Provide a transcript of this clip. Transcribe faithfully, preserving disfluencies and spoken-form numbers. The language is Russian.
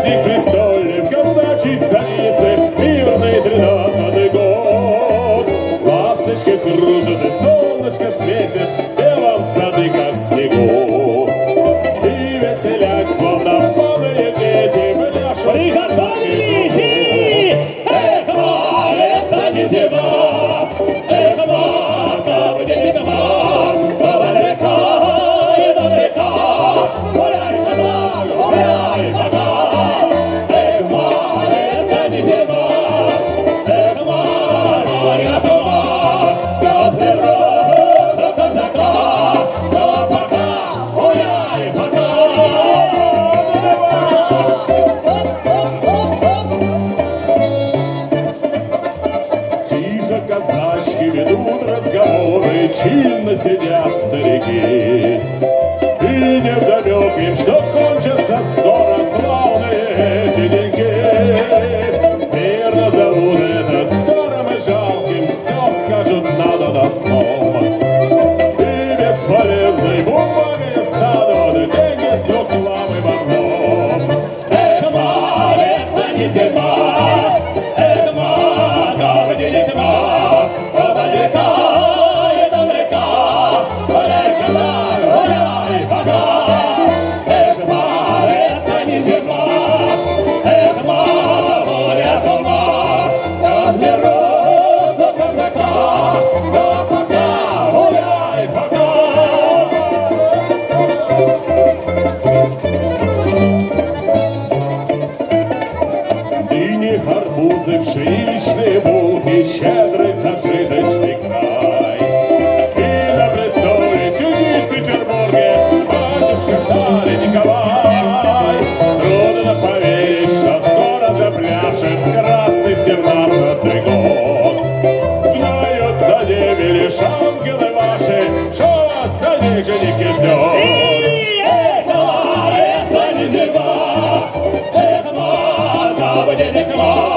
праздник престольный в казачьей столице, мирный тринадцатый год. Ласточки кружат и солнышко светит, белом сады, как в снегу. И веселясь, словно молодые дети, пляшут. Приготовились! Эх, мар, это не зима! Эх, мар, ко мне тьма! Издалека, издалека, гуляй, казак, гуляй, казак. Эх, мар, это не зима. Эх, мар, моя тьма. Все берут до казака. Ну, пока, гуляй, пока. Тихо казачки ведут разговоры, чинно сидят старики. И невдомек им, что кончатся скоро славные эти деньги. Мирно зовут этот старым и жалким, все скажут надо на слово. И бесполезной бумагой станут деньги с двуклавой баблом. Эх, мар, это не зима. Эх, мар, ко мне не тьма. Издалека, издалека, гуляй, казак, гуляй, пока. Эх, мар, это не зима. Эх, мар, моя тьма. Отберут до казака. Но пока, гуляй, пока. Дыни, арбузы, пшеничные булки, щедрый зажиточный край. И на престоле сидит в Петербурге батюшка царь Николай. Трудно поверить, что скоро запляшет красный семнадцатый год. Знают за ними лишь ангелы ваши, что вас за них женихи ждет. Эх, мар, это не зима. Эх, мар, ко мне не тьма.